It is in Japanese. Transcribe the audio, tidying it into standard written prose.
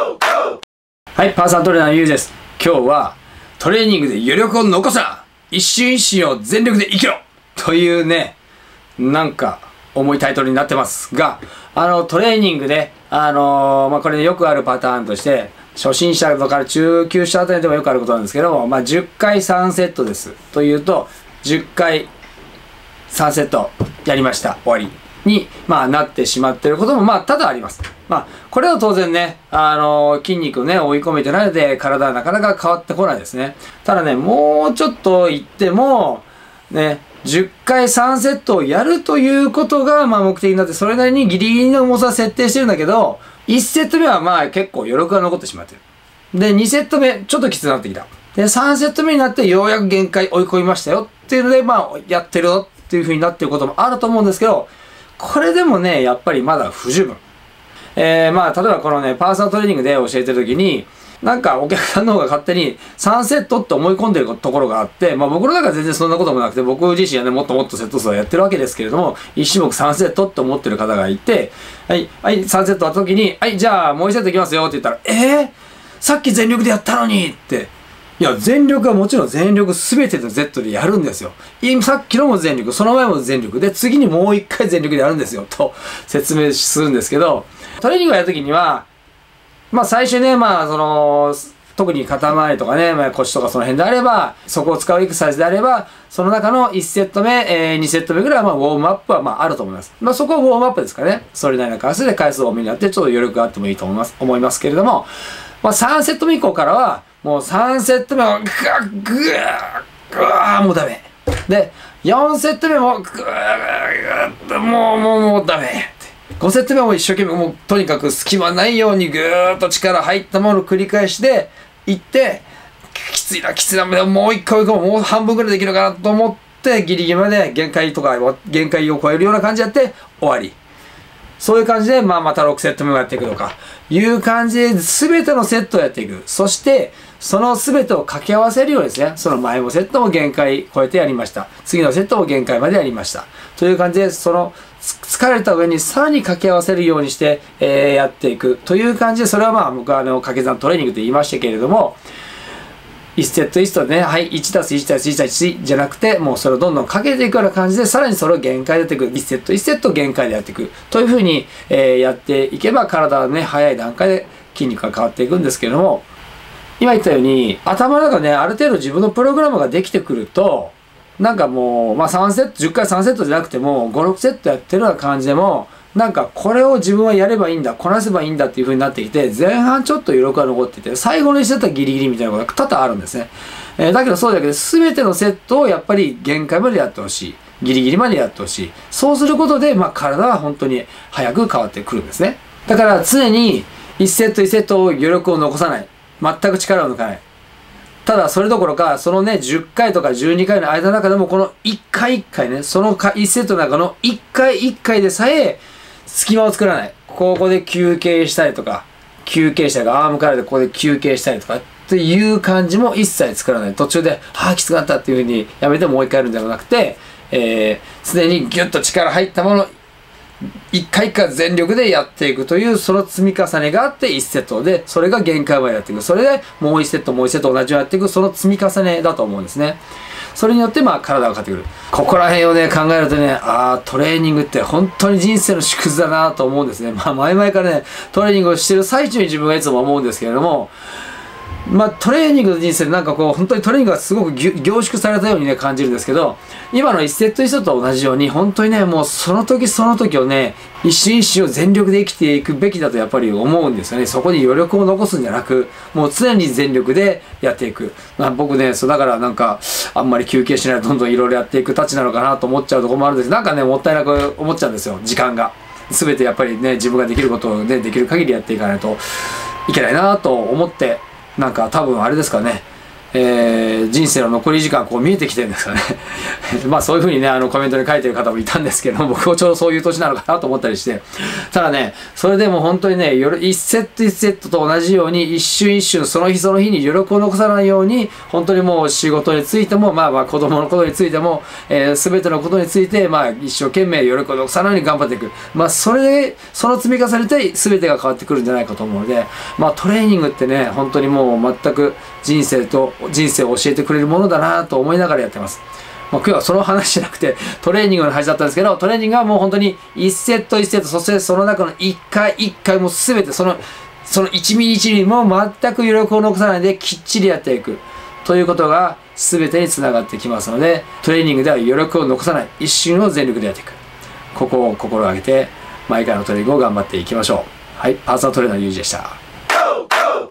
はい、パーソナルトレーナーのゆうです。今日はトレーニングで余力を残すな、一瞬一瞬を全力で生きろというね、なんか重いタイトルになってますが、トレーニングで、これね、よくあるパターンとして、初心者とか中級者あたりでもよくあることなんですけども、10回3セットです。というと、10回3セットやりました。終わり。に、なってしまっていることも、多々あります。これは当然ね、筋肉をね、追い込めてないので、体はなかなか変わってこないですね。ただね、もうちょっと言っても、ね、10回3セットをやるということが、目的になって、それなりにギリギリの重さを設定してるんだけど、1セット目は結構余力が残ってしまってる。で、2セット目、ちょっときつくなってきた。で、3セット目になってようやく限界追い込みましたよっていうので、やってるよっていう風になってることもあると思うんですけど、これでもね、やっぱりまだ不十分。例えばこのね、パーソナルトレーニングで教えてるときに、なんかお客さんの方が勝手に3セットって思い込んでるところがあって、僕の中は全然そんなこともなくて、僕自身はね、もっともっとセット数をやってるわけですけれども、1種目3セットって思ってる方がいて、はい、3セットあったときに、はい、じゃあもう1セットいきますよって言ったら、さっき全力でやったのにって、いや、全力はもちろん全力すべての Z でやるんですよ。さっきのも全力、その前も全力で、次にもう一回全力でやるんですよ、と説明するんですけど、トレーニングをやるときには、最初ね、特に肩周りとかね、腰とかその辺であれば、そこを使うエクササイズであれば、その中の1セット目、2セット目ぐらいはウォームアップはあると思います。そこはウォームアップですかね。それなりの回数で回数を多めにやって、ちょっと余力があってもいいと思いますけれども、3セット目以降からは、もう3セット目はもうダメ。で、4セット目ももうダメ。5セット目も一生懸命もうとにかく隙間ないようにぐーっと力入ったものを繰り返しでいって、きついな、もう一回もう半分ぐらいできるかなと思って、ギリギリまで限界を超えるような感じでやって終わり。そういう感じで、また6セット目もやっていくとか、いう感じで全てのセットをやっていく。そして、その全てを掛け合わせるようにですね、その前のセットも限界超えてやりました。次のセットも限界までやりました。という感じで、疲れた上にさらに掛け合わせるようにして、やっていく。という感じで、それは僕は掛け算トレーニングと言いましたけれども、1セット1セットでね、はい、1+1+1+1 じゃなくて、もうそれをどんどんかけていくような感じで、さらにそれを限界でやっていく。1セット1セット限界でやっていく。というふうに、やっていけば、体はね、早い段階で筋肉が変わっていくんですけれども、今言ったように、頭の中でね、ある程度自分のプログラムができてくると、なんかもう、3セット、10回3セットじゃなくても、5、6セットやってるような感じでも、なんかこれを自分はやればいいんだ、こなせばいいんだっていう風になってきて、前半ちょっと余力が残っていて、最後の1セットはギリギリみたいなことが多々あるんですね。だけどそうだけど、全てのセットをやっぱり限界までやってほしい。ギリギリまでやってほしい。そうすることで、体は本当に早く変わってくるんですね。だから常に1セット1セットを余力を残さない。全く力を抜かない。ただそれどころか、そのね、10回とか12回の間の中でも、この1回1回ね、その1セットの中の1回1回でさえ、隙間を作らない。ここで休憩したりとか、アームからでここで休憩したりとかっていう感じも一切作らない。途中で、きつくなったっていう風にやめてもう一回やるんではなくて、常にギュッと力入ったもの、一回一回全力でやっていくという、その積み重ねがあって1セットで、それが限界までやっていく。それでもう1セット同じようにやっていく、その積み重ねだと思うんですね。それによって体が変わってくる。ここら辺をね、考えるとね、トレーニングって本当に人生の縮図だなと思うんですね。前々からね、トレーニングをしてる最中に自分がいつも思うんですけれども、トレーニングの人生でなんか本当にトレーニングがすごく凝縮されたようにね、感じるんですけど、今の1セット1セットと同じように、本当にね、もうその時その時をね、一瞬一瞬を全力で生きていくべきだとやっぱり思うんですよね。そこに余力を残すんじゃなく、もう常に全力でやっていく。僕ね、だからなんか、あんまり休憩しないでどんどんいろいろやっていくたちなのかなと思っちゃうところもあるんです。なんかね、もったいなく思っちゃうんですよ、時間が。全てやっぱりね、自分ができることをね、できる限りやっていかないといけないなと思って、なんか多分あれですかね、 人生の残り時間こう見えてきてるんですかねまあそういうふうにねコメントに書いてる方もいたんですけど、僕もちょうどそういう年なのかなと思ったりして、ただねそれでも本当にね1セット1セットと同じように一瞬一瞬その日その日に余力を残さないように、本当にもう仕事についてもまあ子供のことについても、全てのことについて一生懸命余力を残さないように頑張っていく、それでその積み重ねで全てが変わってくるんじゃないかと思うので、トレーニングってね本当にもう全く人生を教えてくれるものだなと思いながらやってます。今日はその話じゃなくてトレーニングの話だったんですけど、トレーニングはもう本当に1セット1セット、そしてその中の1回1回も全てその1ミリ1ミリも全く余力を残さないできっちりやっていくということが全てにつながってきますので、トレーニングでは余力を残さない、一瞬を全力でやっていく、ここを心がけて毎回のトレーニングを頑張っていきましょう。はい、パーソナルトレーナーゆうじでした。